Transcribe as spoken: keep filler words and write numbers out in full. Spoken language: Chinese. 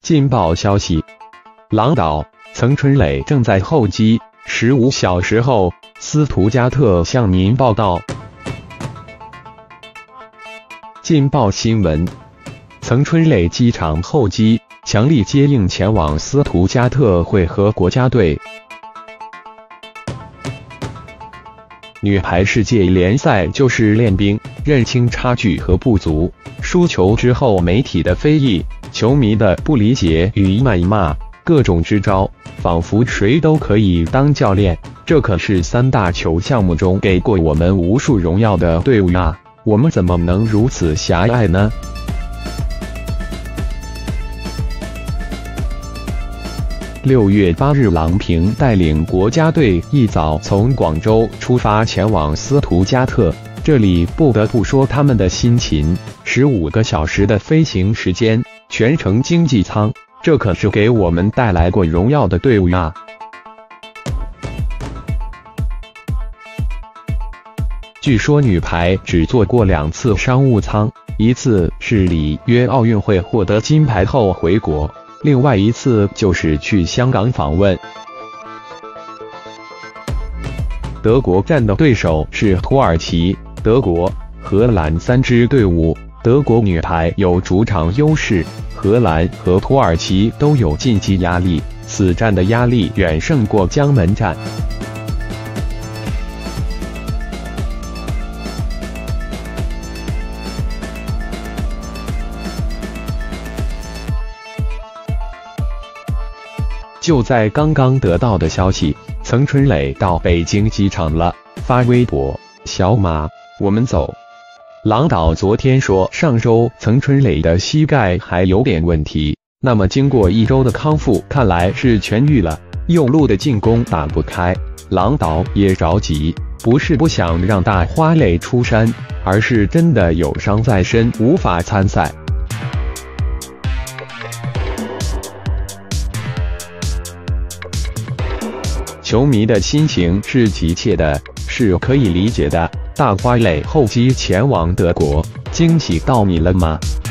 劲爆消息：狼岛，曾春磊正在候机。十五小时后，斯图加特向您报道。劲爆新闻：曾春磊机场候机，强力接应前往斯图加特会合国家队。女排世界联赛就是练兵，认清差距和不足。输球之后，媒体的非议，球迷的不理解与谩骂，各种支招，仿佛谁都可以当教练。这可是三大球项目中给过我们无数荣耀的队伍啊！我们怎么能如此狭隘呢？六月八日，郎平带领国家队一早从广州出发前往斯图加特，这里不得不说他们的辛勤，十五个小时的飞行时间，全程经济舱，这可是给我们带来过荣耀的队伍啊！据说女排只坐过两次商务舱，一次是里约奥运会获得金牌后回国，另外一次就是去香港访问。德国站的对手是土耳其、德国、荷兰三支队伍。德国女排有主场优势，荷兰和土耳其都有晋级压力，此战的压力远胜过江门战。就在刚刚得到的消息，曾春磊到北京机场了，发微博：小马，我们走。郎导昨天说，上周曾春磊的膝盖还有点问题，那么经过一周的康复，看来是痊愈了。右路的进攻打不开，郎导也着急，不是不想让大花磊出山，而是真的有伤在身，无法参赛。球迷的心情是急切的，是可以理解的。大花磊候机前往德国，惊喜到你了吗？